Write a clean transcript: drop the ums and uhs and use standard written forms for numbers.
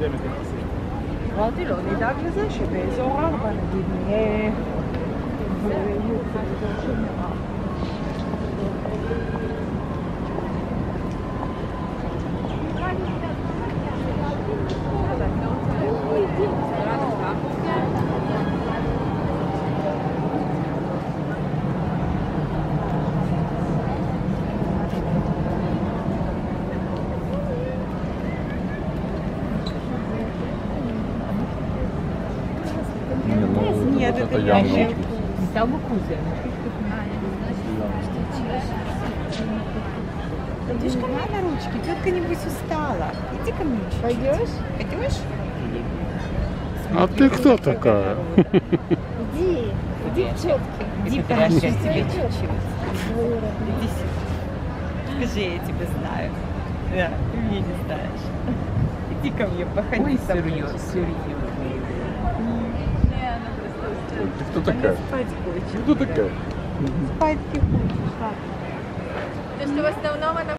אמרתי לו, נדאג לזה שבאזור 4 נגיד נהיה ויוצא אזור של מירב. Нет, это явно. Там укусы. Идешь ко мне на ручки, тетка небось устала. Иди ко мне чуть-чуть. Пойдешь? Пойдешь? А ты кто такая? Иди, иди к тетке. Иди, покажи тебе чуть-чуть. Иди сюда. Скажи, я тебя знаю. Да, ты меня не знаешь. Иди ко мне, походи со мной. Ты кто такая? Спать хочешь. Кто такая? Спать ты хочешь, ладно. То, что в основном она